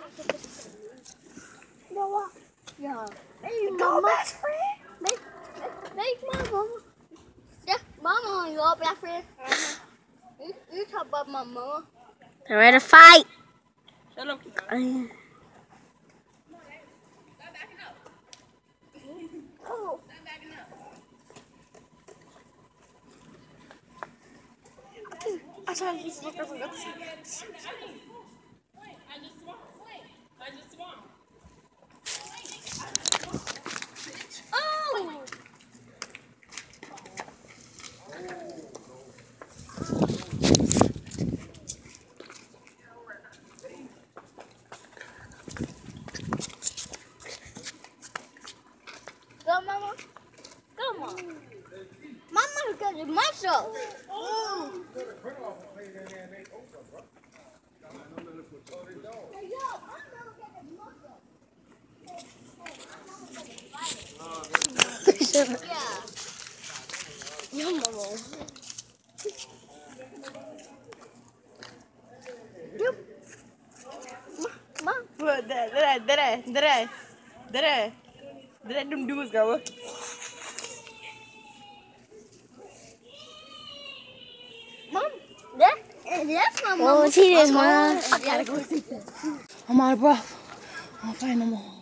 Yeah. Go best friend. Make mama. Yeah, mama, your best friend. You talk about my mama. They're ready to fight. Shut up. Oh. I tried to look up. Oh. Go, mama. Come on. Mama got the muscle. Oh. Yeah. Your mama. Yep. Ma. Dere dum dumus gawa. Mom, that's my mama. Oh, she didn't, I gotta go see that. I'm out of breath. I'm fighting no more.